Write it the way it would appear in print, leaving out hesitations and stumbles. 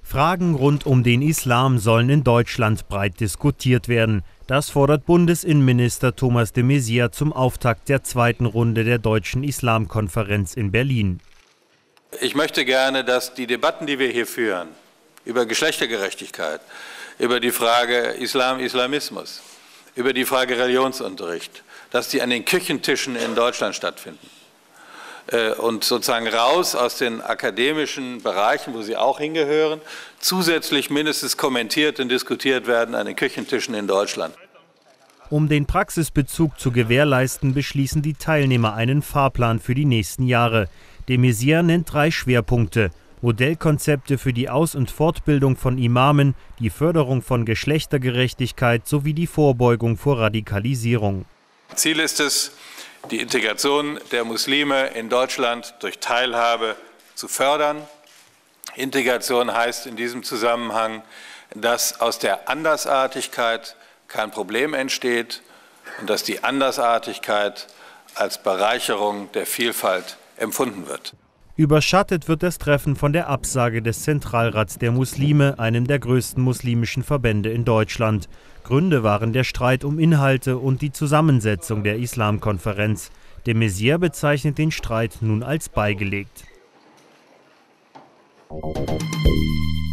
Fragen rund um den Islam sollen in Deutschland breit diskutiert werden. Das fordert Bundesinnenminister Thomas de Maizière zum Auftakt der zweiten Runde der Deutschen Islamkonferenz in Berlin. Ich möchte gerne, dass die Debatten, die wir hier führen, über Geschlechtergerechtigkeit, über die Frage Islam, Islamismus, über die Frage Religionsunterricht, dass die an den Küchentischen in Deutschland stattfinden. Und sozusagen raus aus den akademischen Bereichen, wo sie auch hingehören, zusätzlich mindestens kommentiert und diskutiert werden an den Küchentischen in Deutschland. Um den Praxisbezug zu gewährleisten, beschließen die Teilnehmer einen Fahrplan für die nächsten Jahre. De Maizière nennt 3 Schwerpunkte: Modellkonzepte für die Aus- und Fortbildung von Imamen, die Förderung von Geschlechtergerechtigkeit sowie die Vorbeugung vor Radikalisierung. Ziel ist es, die Integration der Muslime in Deutschland durch Teilhabe zu fördern. Integration heißt in diesem Zusammenhang, dass aus der Andersartigkeit kein Problem entsteht und dass die Andersartigkeit als Bereicherung der Vielfalt empfunden wird. Überschattet wird das Treffen von der Absage des Zentralrats der Muslime, einem der größten muslimischen Verbände in Deutschland. Gründe waren der Streit um Inhalte und die Zusammensetzung der Islamkonferenz. De Maizière bezeichnet den Streit nun als beigelegt.